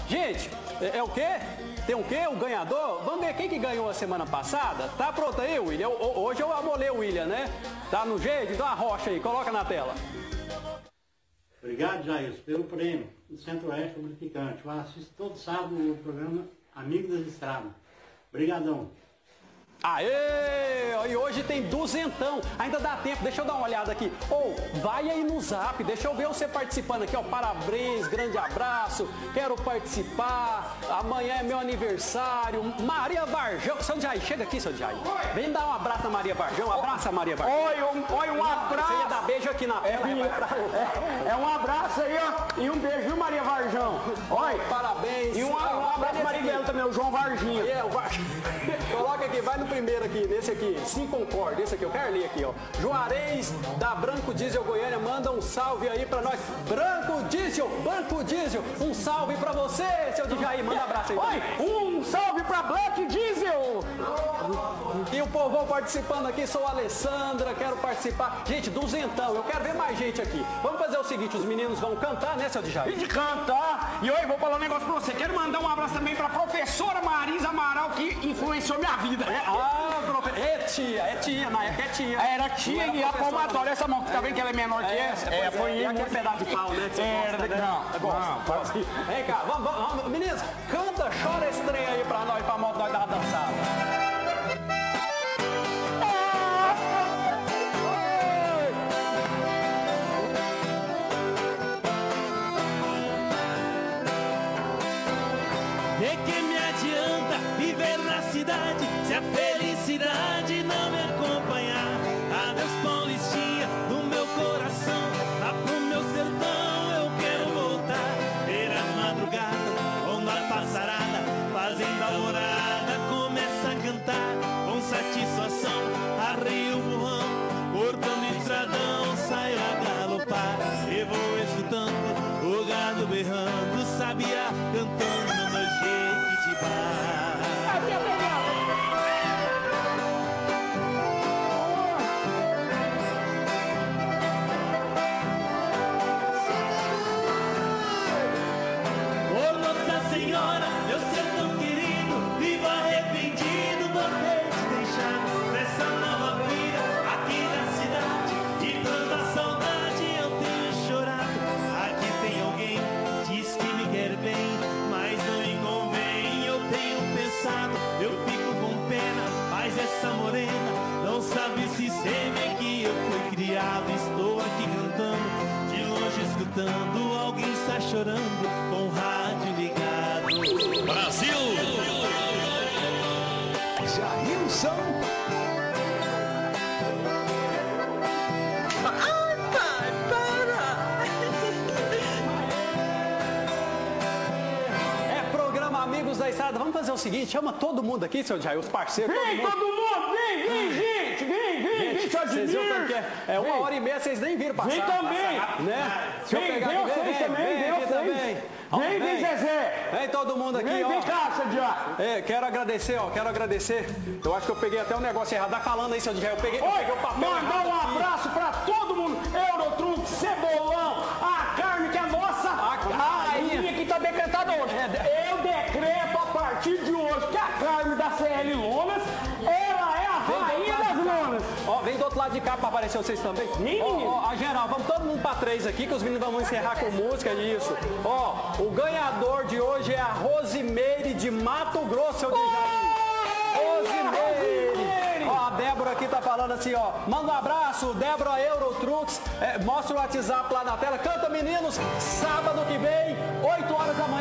Gente, é o quê? Tem o quê? O ganhador? Vamos ver quem que ganhou a semana passada? Tá pronto aí, William? Hoje eu amolei o William, né? Tá no jeito? Dá uma rocha aí, coloca na tela. Obrigado, Jair, pelo prêmio do Centro-Oeste Lubrificante. Eu assisto todo sábado o programa Amigo das Estradas. Obrigadão. Aê! E hoje tem duzentão. Ainda dá tempo, deixa eu dar uma olhada aqui. Vai aí no zap, deixa eu ver você participando aqui, ó. Parabéns, grande abraço, quero participar. Amanhã é meu aniversário. Maria Varjão. Seu Jair, chega aqui, seu Jair. Vem dar um abraço na Maria Varjão. Abraça a Maria Varjão. Oi, um abraço. Você ia dar beijo aqui na tela. É um abraço aí, ó. E um beijo, viu, Maria Varjão? Oi. Parabéns. E um abraço Maribelo também, o João Varginha. Coloca aqui, vai no primeiro aqui, nesse aqui, Sim Concorde, esse aqui, eu quero ler aqui, ó. Juarez, da Branco Diesel Goiânia, manda um salve aí pra nós. Branco Diesel, um salve pra você, seu Djaí, manda um abraço aí. Oi, um salve pra Black Diesel. E o povão participando aqui, sou a Alessandra, quero participar. Gente, duzentão, eu quero ver mais gente aqui. Vamos fazer o seguinte, os meninos vão cantar, né, seu Djaí? E de cantar. E oi, vou falar um negócio pra você. Quero mandar um abraço também pra professora Marisa Amaral, que influenciou minha vida. É tia, na época é tia. Era tia e a palmatória. Essa mão que tá vendo que ela é menor que essa? Foi aquele pedaço de pau, né? Gosta. Vem cá, vamos, meninos, canta, chora esse trem aí pra nós, pra moto nós dar uma dançada. De que me adianta viver na cidade se a felicidade não me acompanhar? Adeus Paulistinha do meu coração, lá pro meu sertão eu quero voltar. Ver as madrugadas ou na passarada, fazendo a morada, começa a cantar com satisfação. Arreio o burrão, cortando estradão, saio a galopar e vou escutando o gado berrando, sabiá cantando no Jequitibá. Ô Nossa Senhora, meu sertão querido, vivo arrependido por ter te deixado nessa nova vida aqui na cidade. De tanta saudade eu tenho chorado. Aqui tem alguém, diz que me quer bem, mas não me convém. Eu tenho pensado, eu fico com pena, mas essa morena não sabe se seme que eu fui criado. Estou aqui cantando, de longe escutando, alguém está chorando com o rádio ligado. Brasil! Jailson. Ai, pai, para! É programa Amigos da Estrada. Vamos fazer o seguinte, chama todo mundo aqui, seu Jair, os parceiros. Vem todo mundo, vem, gente, vem, seu Vocês viram Admir. tanto que é 1h30, vocês nem viram passar. Vem também. Né? Deixa eu pegar Vem aqui, vocês também, vem vocês. também. Vem, Zezé. Vem todo mundo aqui, ó. Vem cá, Sadiá. Quero agradecer, ó, Eu acho que eu peguei até um negócio errado. Tá falando aí, seu Djaí, eu peguei o papel Mandar errado um aqui. abraço pra todo mundo. Eurotruck, Cebolão, a Carme, que é a nossa rainha que tá decretada hoje. Eu decreto a partir de hoje que a Carme da CL Lonas, ela é a rainha das lonas. Ó, vem do outro lado de cá pra aparecer vocês também. Ó, geral, vamos todo mundo pra 3 aqui, que os meninos vão encerrar com música, isso. Ó, o ganhador de hoje é a Rosimeire de Mato Grosso, seu Djaí. Rosimeire! Ó, a Débora aqui tá falando assim, ó. Manda um abraço, Débora Eurotrucks. Mostra o WhatsApp lá na tela. Canta, meninos, sábado que vem, 8 horas da manhã.